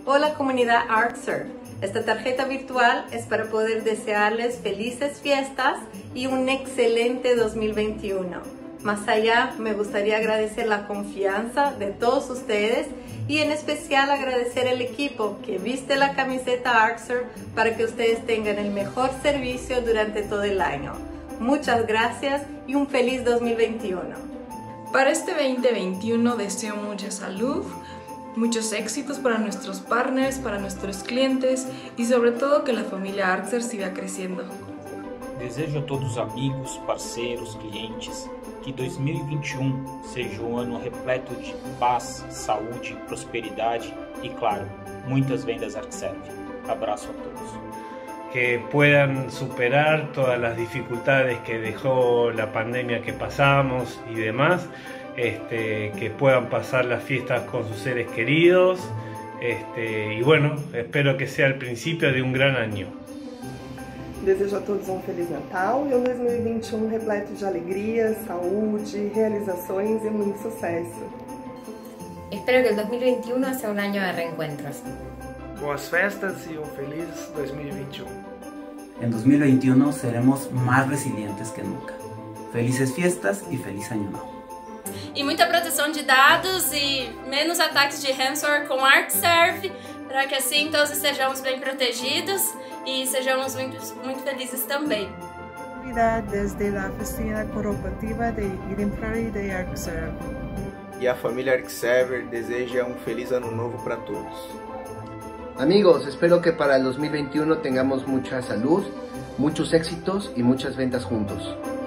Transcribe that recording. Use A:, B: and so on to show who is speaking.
A: Hola comunidad ArcServe. Esta tarjeta virtual es para poder desearles felices fiestas y un excelente 2021. Más allá, me gustaría agradecer la confianza de todos ustedes y en especial agradecer al equipo que viste la camiseta ArcServe para que ustedes tengan el mejor servicio durante todo el año. Muchas gracias y un feliz 2021.
B: Para este 2021 deseo mucha salud, muchos éxitos para nuestros partners, para nuestros clientes y sobre todo que la familia ArcServe siga creciendo.
C: Desejo a todos os amigos, parceiros, clientes que 2021 seja um ano repleto de paz, saúde, prosperidade e, claro, muitas vendas ArcServe. Abraço a todos.
D: Que puedan superar todas las dificultades que dejó la pandemia que pasamos y demás, que puedan pasar las fiestas con sus seres queridos, y bueno, espero que sea el principio de un gran año.
E: Desejo a todos Feliz Natal e 2021 repleto de alegria, saúde, realizações e muito sucesso.
F: Espero que el 2021 sea un año de reencuentros.
G: Boas festas y un feliz 2021.
H: En 2021 seremos más resilientes que nunca. Felices fiestas y feliz año nuevo.
I: E muita proteção de dados e menos ataques de ransomware com ArcServe, para que assim todos estejamos bem protegidos e sejamos muito felizes também.
J: Desde a oficina corporativa de Identity de ArcServe.
K: E a família ArcServe deseja um feliz ano novo para todos.
L: Amigos, espero que para el 2021 tengamos mucha salud, muchos éxitos y muchas ventas juntos.